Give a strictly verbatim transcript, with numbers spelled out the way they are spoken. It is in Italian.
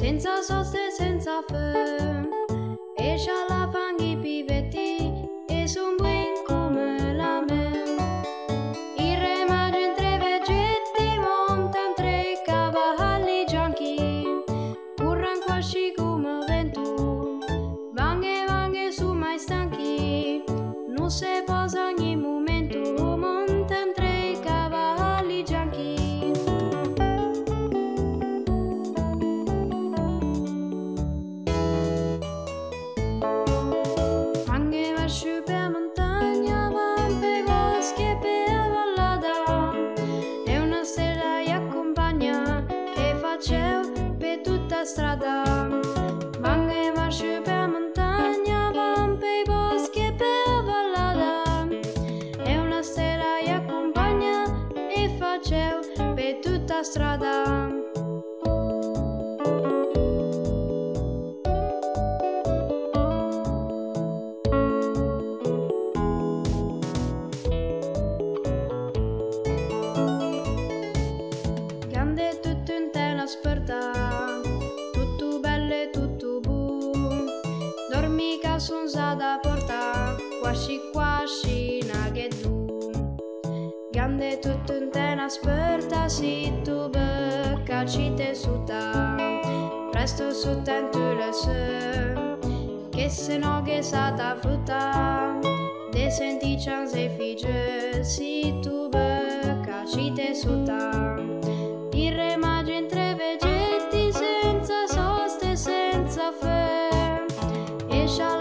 senza soste, senza fe. Esce alla fanghi pivetti e son buen come la me. Il re mage tre vegetti montan tre cavalli gianchi, curran quasci come vento, vanghe vanghe su mai stanchi, non se posa ogni momento, montan tre cavalli gianchi. Per montagna, van per boschi e per vallata, e una stella gli accompagna e faceu per tutta strada. Van e marce per montagna, van per boschi e per vallata, e una stella gli accompagna e faceu per tutta strada. Tutto in te aspetta, tutto bello e tutto bu. Dormi che son da porta, quasci quasci naghedu. Gande tutto in te aspetta, si tu becca ci te suta. Presto su tento le se, che se no che sa ta frutta. De senti chance e fige, si tu becca ci te suta. Il re mage in tre vegetti senza soste, senza fe. E